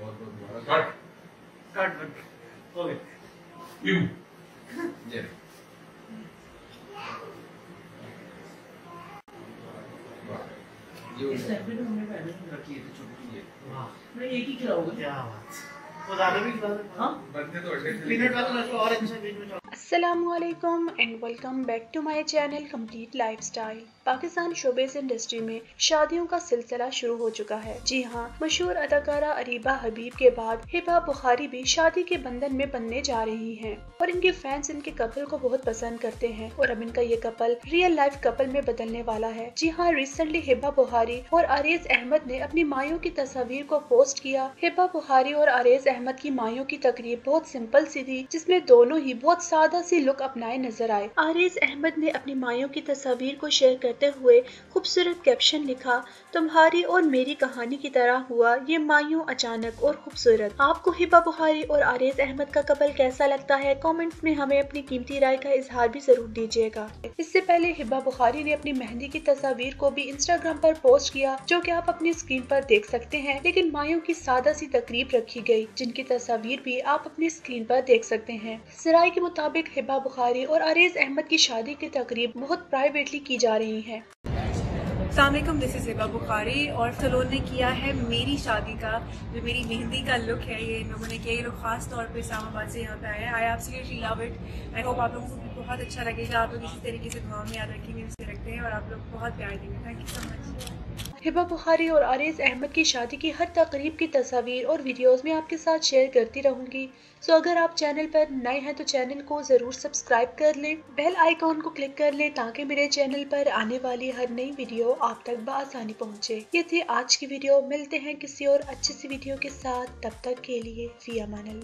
Cut cut cut okay you जी ये इस लैपटॉप में हमने पहले रखी है छोटी सी वाह मैं एक ही खिलाऊंगा क्या बात वो ज़्यादा भी खिला दे हां बनते तो पीनट वाला रखो और अच्छा बीच में अस्सलामुअलैकुम and welcome back to my channel complete lifestyle. Pakistan showbiz industry में शादियों का सिलसिला शुरू हो चुका है। जी हाँ, मशहूर अदाकारा अरीबा हबीब के बाद हिबा बुखारी भी शादी के बंधन में बनने जा रही हैं और इनके फैंस इनके कपल को बहुत पसंद करते हैं और अब इनका ये कपल रियल लाइफ कपल में बदलने वाला है। जी हाँ, रिसेंटली हिबा बुखारी और आरेज अहमद ने अपनी मायों की तस्वीर को पोस्ट किया। हिबा बुखारी और आरेज अहमद की मायों की तकरीब बहुत सिंपल सी थी, जिसमें दोनों ही बहुत सादा सी लुक अपनाए नजर आए। आरेज अहमद ने अपनी मायों की तस्वीर को शेयर करते हुए खूबसूरत कैप्शन लिखा, तुम्हारी और मेरी कहानी की तरह हुआ ये मायों अचानक और खूबसूरत। आपको हिबा बुखारी और आरेज अहमद का कपल कैसा लगता है? कमेंट्स में हमें अपनी कीमती राय का इजहार भी जरूर दीजिएगा। इससे पहले हिबा बुखारी ने अपनी मेहंदी की तस्वीर को भी इंस्टाग्राम पर पोस्ट किया, जो कि आप अपनी स्क्रीन पर देख सकते हैं, लेकिन मायों की सादा सी तकरीब रखी गई, जिनकी तस्वीर भी आप अपनी स्क्रीन पर देख सकते हैं। सराय के मुताबिक हिबा बुखारी और आरेज अहमद की शादी की तकरीब बहुत प्राइवेटली की जा रही है। अस्सलामुअलैकुम, दिस इज़ हिबा बुखारी और सलोन ने किया है मेरी शादी का जो मेरी मेहंदी का लुक है, ये इन लोगों ने किया। ये लोग खास तौर पे इस्लामाबाद से यहाँ पे आए हैं। I absolutely love it. I hope आप लोगों को भी बहुत अच्छा लगेगा। आप लोग इसी तरीके से दुआ में याद रखेंगे, उसे रखते हैं और आप लोग बहुत प्यार देंगे। Thank you so much. Hiba Bukhari और आरेज अहमद की शादी की हर तकरीब की तस्वीर और वीडियोस में आपके साथ शेयर करती रहूंगी। सो अगर आप चैनल पर नए हैं तो चैनल को जरूर सब्सक्राइब कर लें, बेल आइकॉन को क्लिक कर लें ताकि मेरे चैनल पर आने वाली हर नई वीडियो आप तक बआसानी पहुंचे। ये थी आज की वीडियो। मिलते हैं किसी और अच्छी सी वीडियो के साथ, तब तक के लिए फी अमान अल्लाह।